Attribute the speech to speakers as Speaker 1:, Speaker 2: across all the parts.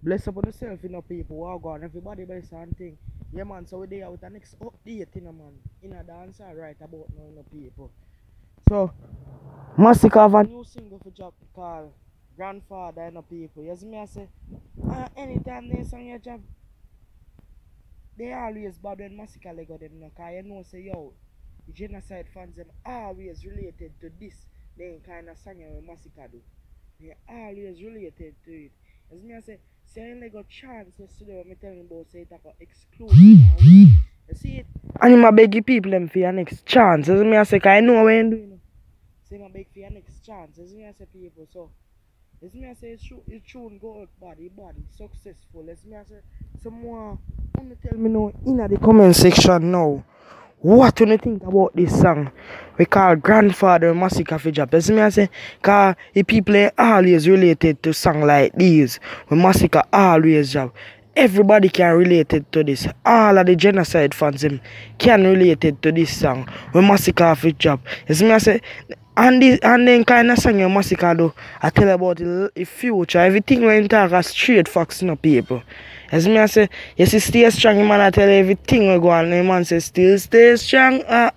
Speaker 1: Bless up on yourself, you know, people. Walk on, everybody bless and thing. Yeah, man, so we there with the next update, you know, man. In a dancer, right about now, you know, people. So, Masicka have a new single for job called Grandfather, you know, people. You see me, I say, anytime they sing your job, they always bad when Masicka Lego them, you know, because you know, say, yo, the genocide fans, them always related to this. They kind of song with Masicka do. They always related to it. As me I say I got chance yesterday when me tell him about say it got exclusive. You see it? And him a beg the people them for your next chance. As me I say, cause I know what you do, you know. So him a beg for your next chance. As me I say people, so as me I say it's true and go out body, successful. As me I say some more wanna tell me now in the comment section now. What do you think about this song we call Grandfather Masicka for job? As me I say, cause the people are always related to song like these. When Masicka always job. Everybody can relate it to this. All of the genocide fans them can relate it to this song. When Masicka for job. As me I say, and then kind of song Masicka do, I tell about the future. Everything when talk are straight facts, you know, people. As me I say, you see, stay strong, man. I tell you everything we go on. The man say, still stay strong,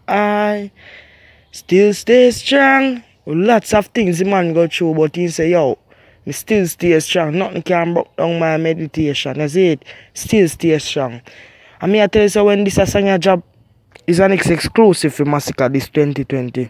Speaker 1: still stay strong. Lots of things the man go through, but he say, yo, me still stay strong. Nothing can break down my meditation. You see it? Still stay strong. And me I tell you, so when this a song a job is an exclusive for Masicka this 2020.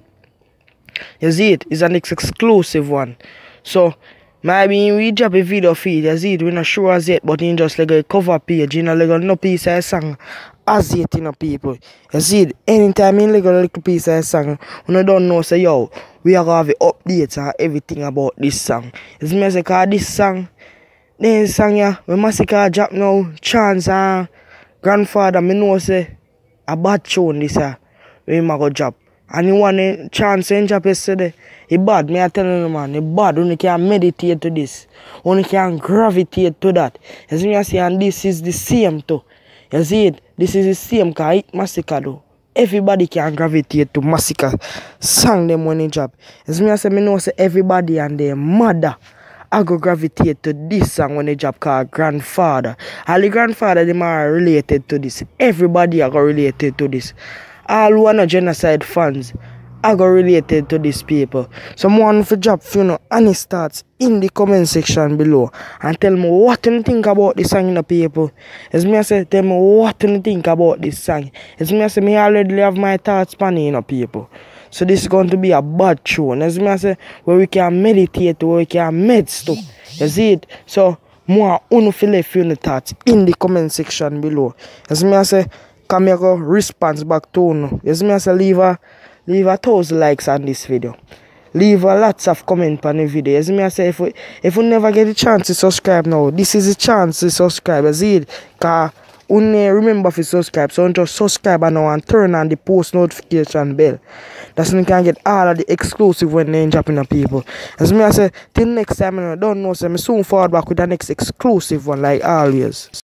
Speaker 1: You see it? It's an exclusive one. So, maybe we drop a video feed, you see it, we're not sure as yet, but in just like a cover page, you know, like no piece of a song as yet, you know, people. You see it, anytime in like a little piece of a song, when you don't know, say, yo, we are going to have updates and everything about this song. It's me say, cause this song, this song, yeah, when Masicka drop now, Chance and Grandfather, me know, say, a bad tune this, when I go drop. And you want a chance in job yesterday. It's bad, me I tell you man, it's bad. Only can meditate to this. Only can gravitate to that. You see me I say, and this is the same too. You see it? This is the same cause it Masicka do. Everybody can gravitate to Masicka song them when in job. You see me I say, me know say everybody and their mother I go gravitate to this song when they job called Grandfather. All the grandfather them are related to this. Everybody are related to this. All who are not genocide fans are related to these people. Someone for job, you know, and it starts in the comment section below and tell me what you think about this song, you know, people. As me I say, tell me what you think about this song. As me I say, me already have my thoughts on it, you know, people. So this is going to be a bad tune. As me I say, where we can meditate, where we can meds too. You see it? So more unfile feel thoughts in the comment section below. As me I say, come here go response back to you. Yes, me I say leave a 1,000 likes on this video. Leave a lots of comment on the video. Yes, me I say if you never get a chance to subscribe now, this is a chance to subscribe. You see it? Cause remember to subscribe. So just subscribe now and turn on the post notification bell. That's when you can get all of the exclusive when they dropping on people. As me I say, till next time, I don't know, so I soon forward back with the next exclusive one like always.